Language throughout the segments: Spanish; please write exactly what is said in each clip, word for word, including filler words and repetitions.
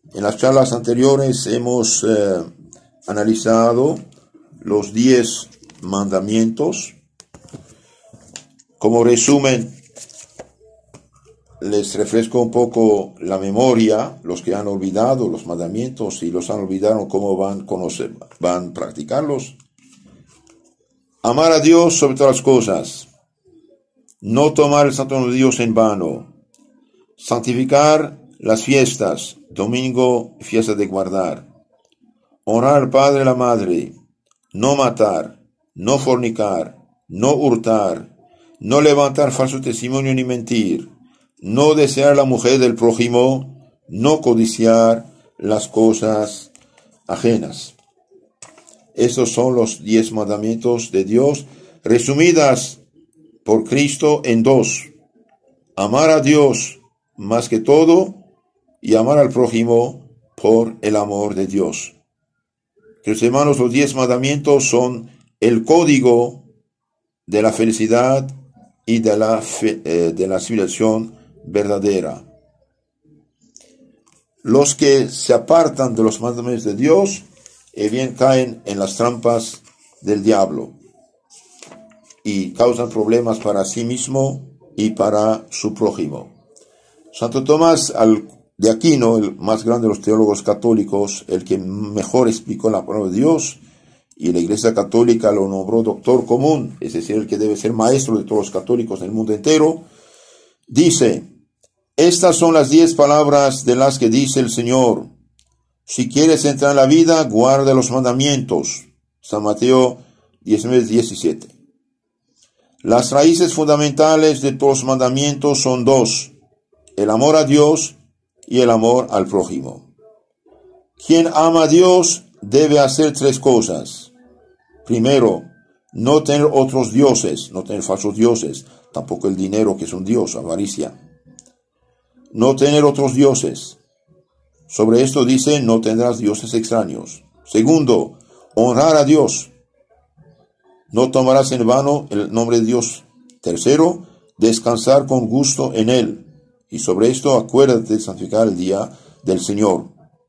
En las charlas anteriores hemos eh, analizado los diez mandamientos. Como resumen, les refresco un poco la memoria, los que han olvidado los mandamientos y los han olvidado, cómo van a conocer, van a practicarlos. Amar a Dios sobre todas las cosas. No tomar el santo nombre de Dios en vano. Santificar las fiestas, domingo, fiesta de guardar. Honrar al padre y la madre. No matar, no fornicar, no hurtar, no levantar falso testimonio ni mentir. No desear a la mujer del prójimo, no codiciar las cosas ajenas. Estos son los diez mandamientos de Dios, resumidas por Cristo en dos. Amar a Dios más que todo y amar al prójimo por el amor de Dios. Queridos hermanos, los diez mandamientos son el código de la felicidad y de la, fe, eh, de la civilización verdadera. Los que se apartan de los mandamientos de Dios, eh, bien caen en las trampas del diablo y causan problemas para sí mismo y para su prójimo. Santo Tomás de Aquino, el más grande de los teólogos católicos, el que mejor explicó la palabra de Dios, y la Iglesia Católica lo nombró doctor común, es decir, el que debe ser maestro de todos los católicos en el mundo entero, dice: estas son las diez palabras de las que dice el Señor: si quieres entrar en la vida, guarda los mandamientos. San Mateo diecinueve, diecisiete. Las raíces fundamentales de todos los mandamientos son dos: el amor a Dios y el amor al prójimo. Quien ama a Dios debe hacer tres cosas. Primero, no tener otros dioses, no tener falsos dioses, tampoco el dinero, que es un dios, avaricia. No tener otros dioses. Sobre esto dice: no tendrás dioses extraños. Segundo, honrar a Dios. No tomarás en vano el nombre de Dios. Tercero, descansar con gusto en Él. Y sobre esto acuérdate de santificar el día del Señor.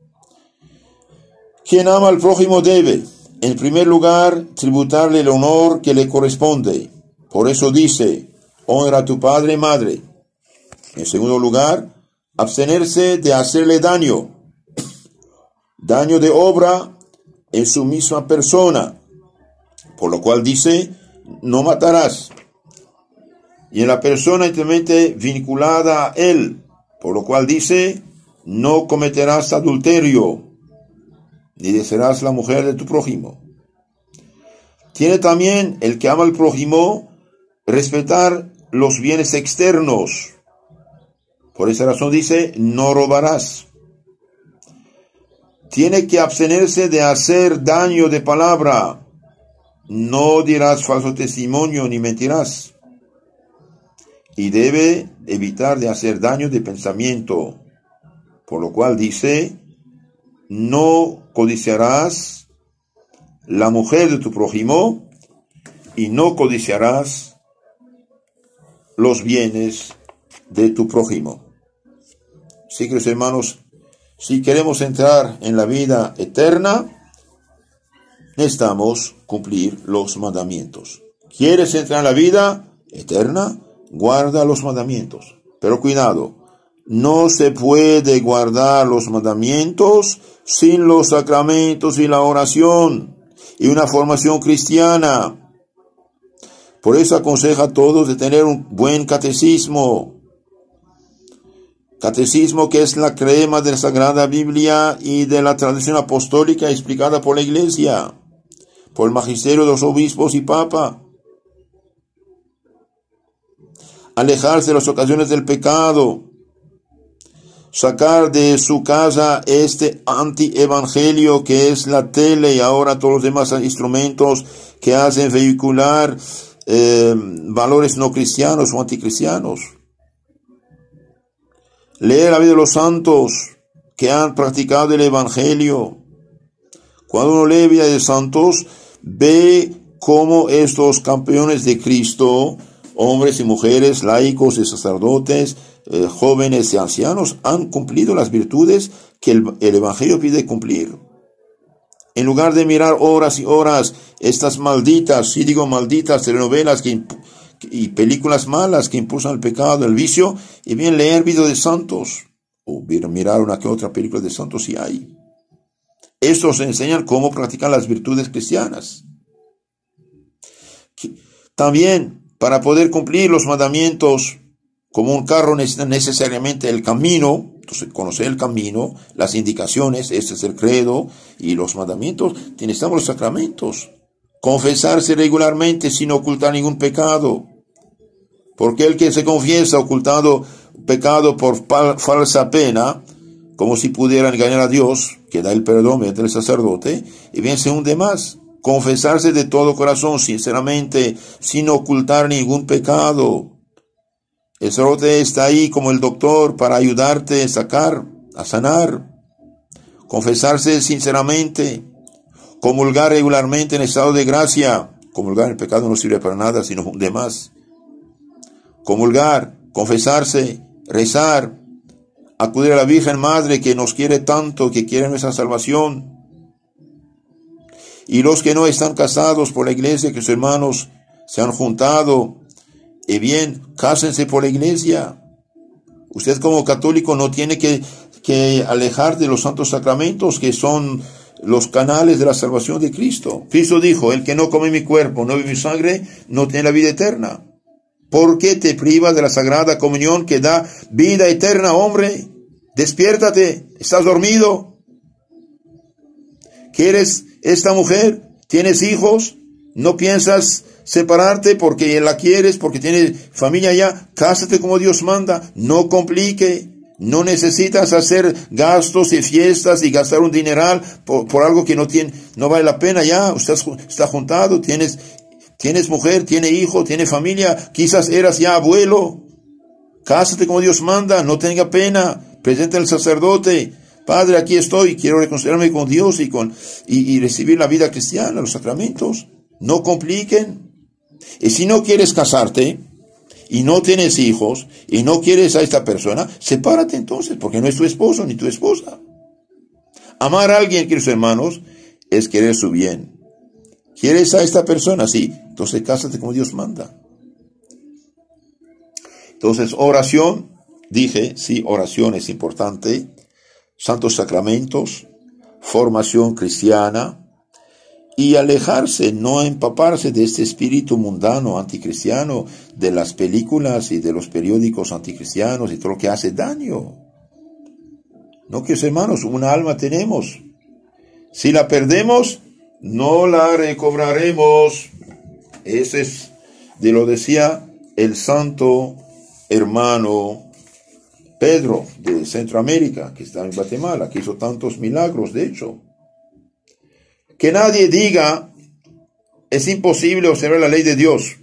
Quien ama al prójimo debe, en primer lugar, tributarle el honor que le corresponde. Por eso dice: honra a tu padre y madre. En segundo lugar, abstenerse de hacerle daño. Daño de obra en su misma persona. Por lo cual dice: no matarás. Y en la persona íntimamente vinculada a él. Por lo cual dice: no cometerás adulterio, ni desearás la mujer de tu prójimo. Tiene también el que ama al prójimo respetar los bienes externos. Por esa razón dice: no robarás. Tiene que abstenerse de hacer daño de palabra. No dirás falso testimonio ni mentirás. Y debe evitar de hacer daño de pensamiento. Por lo cual dice: no codiciarás la mujer de tu prójimo y no codiciarás los bienes de tu prójimo. Sí, queridos hermanos, si queremos entrar en la vida eterna, necesitamos cumplir los mandamientos. ¿Quieres entrar en la vida eterna? Guarda los mandamientos. Pero cuidado, no se puede guardar los mandamientos sin los sacramentos y la oración y una formación cristiana. Por eso aconseja a todos de tener un buen catecismo. Catecismo que es la crema de la Sagrada Biblia y de la tradición apostólica explicada por la Iglesia, por el magisterio de los obispos y papa. Alejarse de las ocasiones del pecado. Sacar de su casa este antievangelio que es la tele y ahora todos los demás instrumentos que hacen vehicular eh, valores no cristianos o anticristianos. Leer la vida de los santos que han practicado el evangelio. Cuando uno lee la vida de santos, ve cómo estos campeones de Cristo, hombres y mujeres, laicos y sacerdotes, eh, jóvenes y ancianos han cumplido las virtudes que el, el Evangelio pide cumplir. En lugar de mirar horas y horas estas malditas, sí digo malditas, telenovelas que, y películas malas que impulsan el pecado, el vicio, y bien leer videos de santos, o mirar una que otra película de santos si hay. Estos enseñan cómo practicar las virtudes cristianas. También, para poder cumplir los mandamientos, como un carro necesita necesariamente el camino, entonces conocer el camino, las indicaciones, este es el credo, y los mandamientos, necesitamos los sacramentos. Confesarse regularmente sin ocultar ningún pecado. Porque el que se confiesa ocultando pecado por falsa pena, como si pudiera engañar a Dios, que da el perdón mediante el sacerdote, y bien se hunde más. Confesarse de todo corazón, sinceramente, sin ocultar ningún pecado. El sacerdote está ahí como el doctor para ayudarte a sacar, a sanar. Confesarse sinceramente. Comulgar regularmente en estado de gracia. Comulgar el pecado no sirve para nada, sino hunde más. Comulgar, confesarse, rezar, acudir a la Virgen Madre que nos quiere tanto, que quiere nuestra salvación. Y los que no están casados por la iglesia, que sus hermanos se han juntado, y bien, cásense por la iglesia. Usted como católico no tiene que, que alejar de los santos sacramentos, que son los canales de la salvación de Cristo. Cristo dijo, el que no come mi cuerpo, no bebe mi sangre, no tiene la vida eterna. ¿Por qué te privas de la sagrada comunión que da vida eterna, hombre? Despiértate, estás dormido. ¿Quieres esta mujer? ¿Tienes hijos? ¿No piensas separarte porque la quieres, porque tiene familia allá? Cásate como Dios manda, no complique. No necesitas hacer gastos y fiestas y gastar un dineral por, por algo que no tiene, no vale la pena ya. Usted está juntado, tienes Tienes mujer, tiene hijo, tiene familia, quizás eras ya abuelo. Cásate como Dios manda, no tenga pena, presenta al sacerdote. Padre, aquí estoy, quiero reconciliarme con Dios y, con, y, y recibir la vida cristiana, los sacramentos. No compliquen. Y si no quieres casarte, y no tienes hijos, y no quieres a esta persona, sepárate entonces, porque no es tu esposo ni tu esposa. Amar a alguien, queridos hermanos, es querer su bien. ¿Quieres a esta persona? Sí. Entonces cásate como Dios manda. Entonces, oración, dije, sí, oración es importante. Santos sacramentos, formación cristiana, y alejarse, no empaparse de este espíritu mundano, anticristiano, de las películas y de los periódicos anticristianos y todo lo que hace daño. No, que hermanos, una alma tenemos. Si la perdemos, no la recobraremos. Eso es, de lo decía el santo hermano Pedro de Centroamérica, que está en Guatemala, que hizo tantos milagros, de hecho. Que nadie diga, es imposible observar la ley de Dios.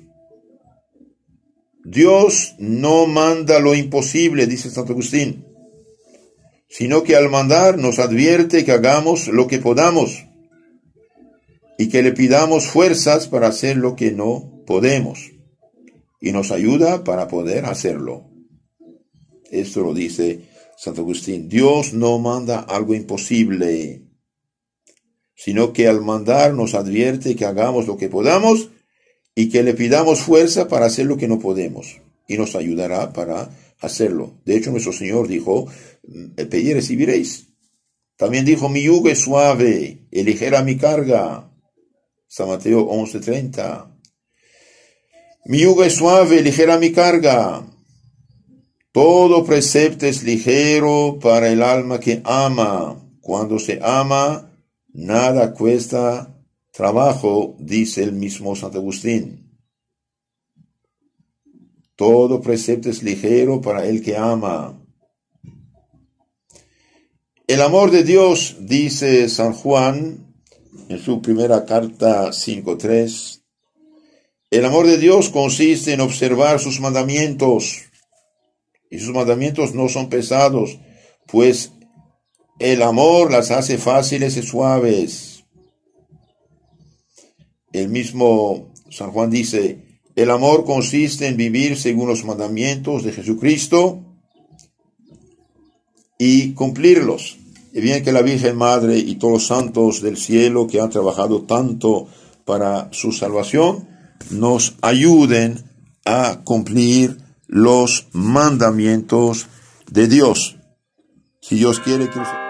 Dios no manda lo imposible, dice Santo Agustín, sino que al mandar nos advierte que hagamos lo que podamos y que le pidamos fuerzas para hacer lo que no podemos, y nos ayuda para poder hacerlo. Esto lo dice Santo Agustín. Dios no manda algo imposible, sino que al mandar nos advierte que hagamos lo que podamos y que le pidamos fuerza para hacer lo que no podemos, y nos ayudará para hacerlo. De hecho, nuestro Señor dijo, pedid y recibiréis. También dijo, mi yugo es suave y ligera mi carga. San Mateo once treinta. Mi yugo es suave, ligera mi carga. Todo precepto es ligero para el alma que ama. Cuando se ama, nada cuesta trabajo, dice el mismo Santo Agustín. Todo precepto es ligero para el que ama. El amor de Dios, dice San Juan, en su primera carta cinco tres, el amor de Dios consiste en observar sus mandamientos, y sus mandamientos no son pesados, pues el amor las hace fáciles y suaves. El mismo San Juan dice, el amor consiste en vivir según los mandamientos de Jesucristo y cumplirlos. Y bien que la Virgen Madre y todos los santos del cielo que han trabajado tanto para su salvación nos ayuden a cumplir los mandamientos de Dios. Si Dios quiere que